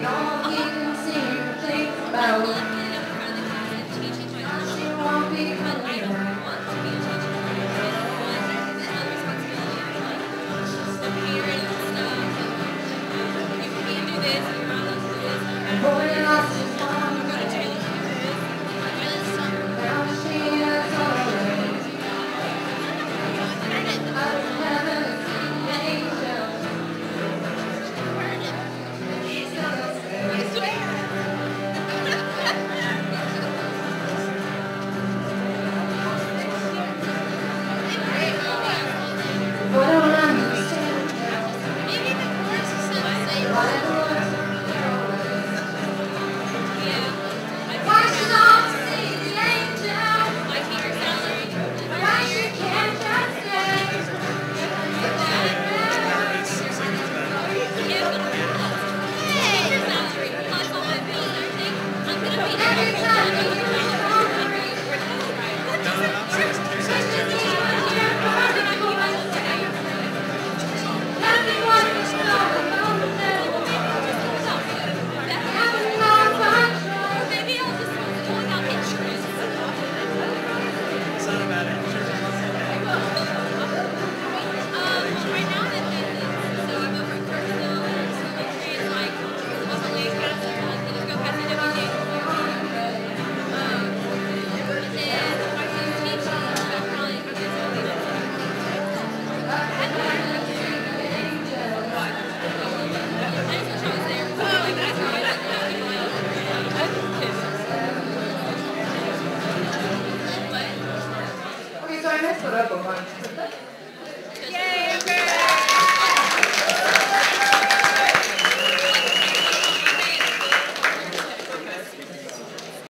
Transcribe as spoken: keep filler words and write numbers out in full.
all you can see and think about. She won't be coming back. Holding on to one day. Now she has already. I don't have an angel. She's gonna stay. What don't understand? Maybe the chorus is something. Why do I Yeah. Why should I see the angel? I hear your salary. Why she can't just stay? Hey, your salary plus all my bills and everything. I'm gonna be there. Every time you hear me hungry, nothing what you know about them. Having no control. Maybe I'll just pull out insurance. It's not about insurance. Um, right now I'm in business, so I'm over in Crutcher now, and so my tree is like, off a lake past there, like, you just go past it every day. Um, and then my son's teaching, so I'm probably going to do something. I just wish I was there. Like, that's how I like that. Okay, so I messed it up a bunch.